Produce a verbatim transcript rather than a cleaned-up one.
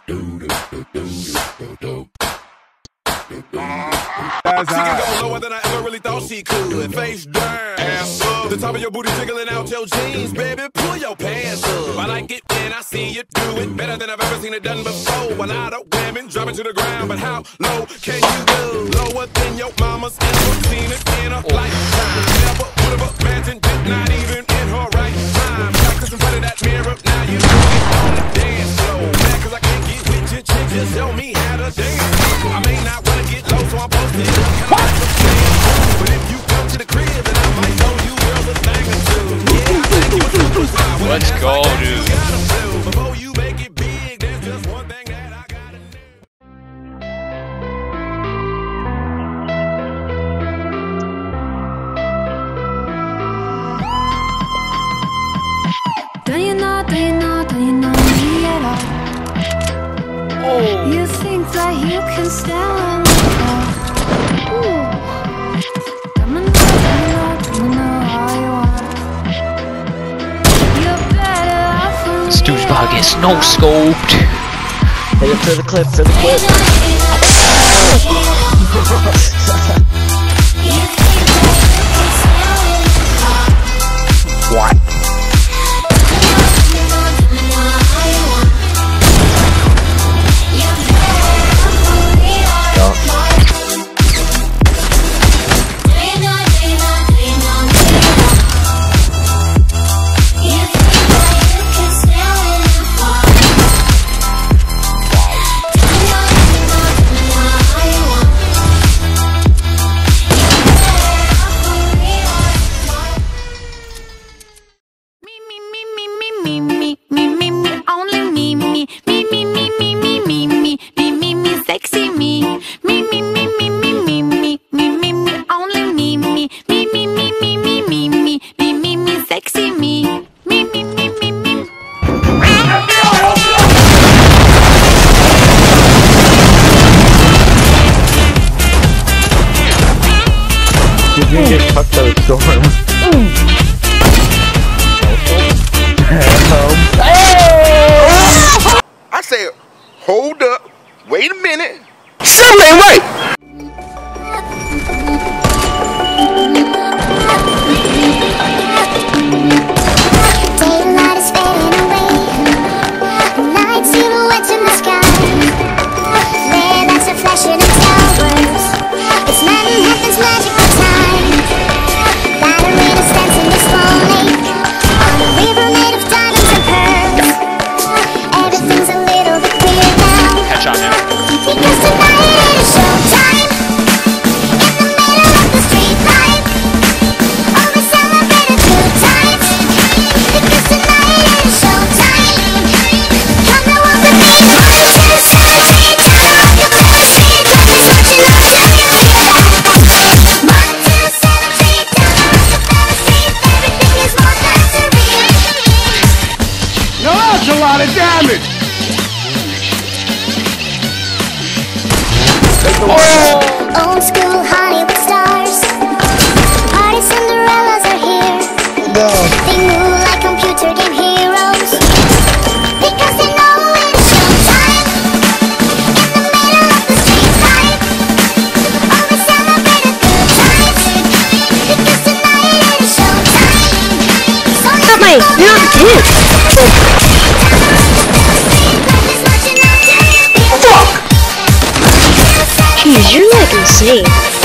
She can go lower than I ever really thought she could. Face down, ass up. The top of your booty jiggling out your jeans. Baby, pull your pants up. I like it when I see you do it better than I've ever seen it done before. A lot of women dropping to the ground, but how low can you go? Lower than your mama's ever seen it in a lifetime. Never would have imagined it, not even in her right time. Practice in front of that mirror, now you know it on the dance floor. Mad cause I can't get with you, chick, just show me how to dance. I may not wanna get low, so I'm posted up. But if you come to the crib, then I might show you girls a thing or two. Yeah, I think you a superstar. Let's go, dude. Before you make it big, there's just one thing that I gotta do. Do you know, do you know, do you know me at all? Oh. You think that you can stand on the floor? Ooh. Come on, come on, come on, all you want. You're better off for This douchebag is no scoped. Hey, for the clip, for the clip. What? You can get fucked out of storm. I said, hold up, wait a minute. Something ain't right! Daylight is fading away. Night silhouettes in the sky. Red lights are flashing in towers. It's Manhattan's magical time. Ballerina stands in this small lake on a river made of diamonds and pearls. Everything's a little bit weird now. Headshot now. Because tonight is showtime. In the middle of the street light. Oh, we celebrate a good times. Because tonight is showtime. Come and walk with me. One, two, celebrate. Turn off your best seat. Let me start you now. Let me feel that. One, two, celebrate. Turn off your best seat. Everything is more than serene. Now that's a lot of damage. Old school Hollywood stars. Party Cinderellas are here. They move like computer game heroes. Because they know it's showtime. In the middle of the street light. Oh, we celebrate a good times. Because tonight is showtime. So let's Mate, go you're a kid! Fuck! Jeez, you're like insane.